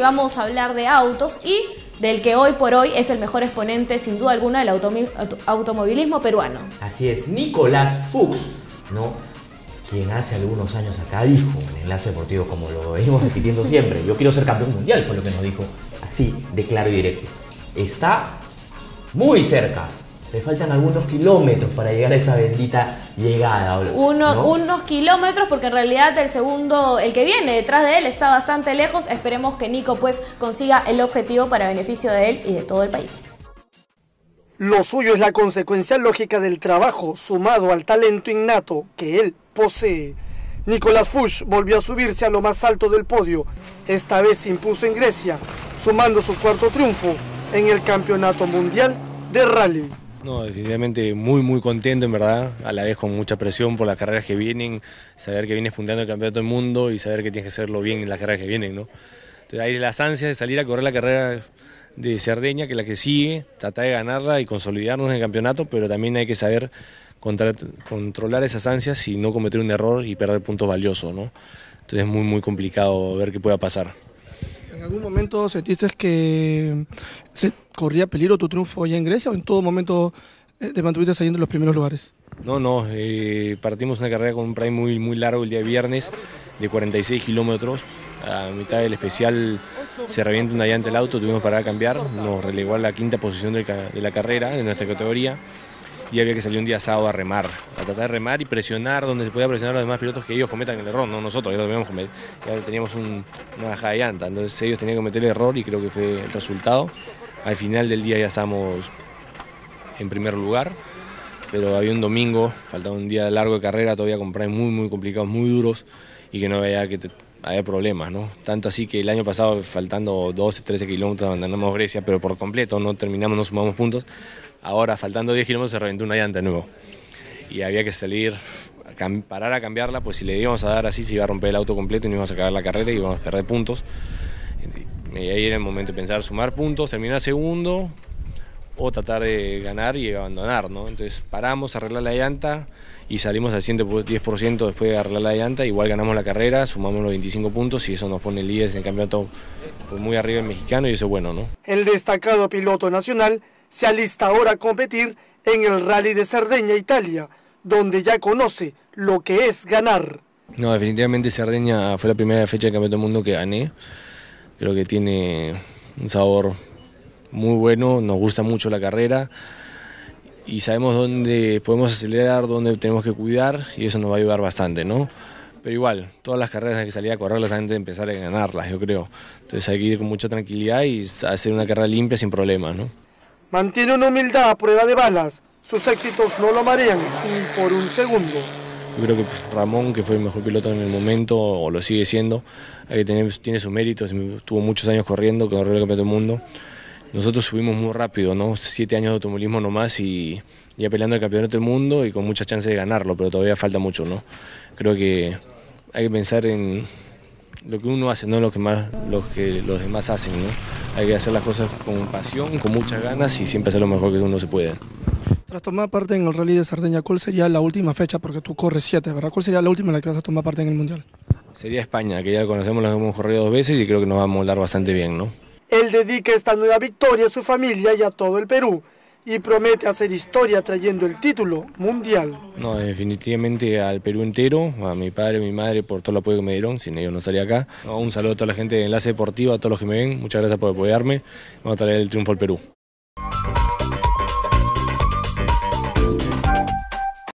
vamos a hablar de autos y del que hoy por hoy es el mejor exponente, sin duda alguna, del automovilismo peruano. Así es, Nicolás Fuchs, ¿no? Quien hace algunos años acá dijo en Enlace Deportivo, como lo venimos repitiendo siempre, yo quiero ser campeón mundial, fue lo que nos dijo, así, de claro y directo. Está muy cerca, le faltan algunos kilómetros para llegar a esa bendita llegada. ¿no? Unos kilómetros, porque en realidad el segundo, el que viene detrás de él, está bastante lejos. Esperemos que Nico pues consiga el objetivo para beneficio de él y de todo el país. Lo suyo es la consecuencia lógica del trabajo, sumado al talento innato que él posee. Nicolás Fuchs volvió a subirse a lo más alto del podio. Esta vez se impuso en Grecia, sumando su cuarto triunfo en el Campeonato Mundial de Rally. No, definitivamente muy contento, en verdad, a la vez con mucha presión por las carreras que vienen, saber que vienes punteando el campeonato del mundo y saber que tienes que hacerlo bien en las carreras que vienen, ¿no? Entonces hay las ansias de salir a correr la carrera de Cerdeña, que es la que sigue, tratar de ganarla y consolidarnos en el campeonato, pero también hay que saber controlar esas ansias y no cometer un error y perder puntos valiosos, ¿no? Entonces es muy complicado ver qué pueda pasar. ¿En algún momento sentiste que se corría peligro tu triunfo allá en Grecia o en todo momento te mantuviste saliendo en los primeros lugares? No, partimos una carrera con un prime muy largo el día de viernes, de 46 kilómetros. A mitad del especial se revienta una llanta el auto, tuvimos que parar a cambiar, nos relegó a la quinta posición de la carrera, de nuestra categoría, y había que salir un día sábado a remar, a tratar de remar y presionar donde se podía presionar a los demás pilotos, que ellos cometan el error, no nosotros, ya teníamos una bajada de llanta, entonces ellos tenían que cometer el error y creo que fue el resultado. Al final del día ya estábamos en primer lugar, pero había un domingo, faltaba un día largo de carrera, todavía con primes muy complicados, muy duros, y que no había problemas, ¿no? Tanto así que el año pasado, faltando 12, 13 kilómetros, abandonamos Grecia, pero por completo, no terminamos, no sumamos puntos. Ahora, faltando 10 kilómetros, se reventó una llanta de nuevo. Y había que salir, parar a cambiarla, pues si le íbamos a dar así, se iba a romper el auto completo y no íbamos a acabar la carrera y íbamos a perder puntos. Y ahí era el momento de pensar sumar puntos, terminar segundo o tratar de ganar y abandonar, ¿no? Entonces paramos, arreglar la llanta y salimos al 110% después de arreglar la llanta. Igual ganamos la carrera, sumamos los 25 puntos y eso nos pone líderes en el campeonato pues muy arriba el mexicano y eso es bueno, ¿no? El destacado piloto nacional se alista ahora a competir en el Rally de Cerdeña, Italia, donde ya conoce lo que es ganar. No, definitivamente Cerdeña fue la primera fecha del Campeonato del Mundo que gané. Creo que tiene un sabor muy bueno, nos gusta mucho la carrera y sabemos dónde podemos acelerar, dónde tenemos que cuidar y eso nos va a ayudar bastante, ¿no? Pero igual, todas las carreras hay que salir a correrlas antes de empezar a ganarlas, yo creo. Entonces hay que ir con mucha tranquilidad y hacer una carrera limpia sin problemas, ¿no? Mantiene una humildad a prueba de balas. Sus éxitos no lo marean ni por un segundo. Yo creo que Ramón, que fue el mejor piloto en el momento, o lo sigue siendo, tiene sus méritos, tuvo muchos años corriendo, corrió el Campeonato del Mundo. Nosotros subimos muy rápido, ¿no? 7 años de automovilismo nomás y ya peleando el Campeonato del Mundo y con mucha chance de ganarlo, pero todavía falta mucho, ¿no? Creo que hay que pensar en lo que uno hace, no lo que los demás hacen, ¿no? Hay que hacer las cosas con pasión, con muchas ganas y siempre hacer lo mejor que uno se puede. Tras tomar parte en el Rally de Cerdeña, ¿cuál sería la última fecha? Porque tú corres 7, ¿verdad? ¿Cuál sería la última en la que vas a tomar parte en el Mundial? Sería España, que ya la conocemos, la hemos corrido 2 veces y creo que nos va a moldar bastante bien, ¿no? Él dedica esta nueva victoria a su familia y a todo el Perú y promete hacer historia trayendo el título mundial. No, definitivamente al Perú entero, a mi padre, a mi madre por todo el apoyo que me dieron, sin ellos no estaría acá. Un saludo a toda la gente de Enlace Deportivo, a todos los que me ven, muchas gracias por apoyarme, vamos a traer el triunfo al Perú.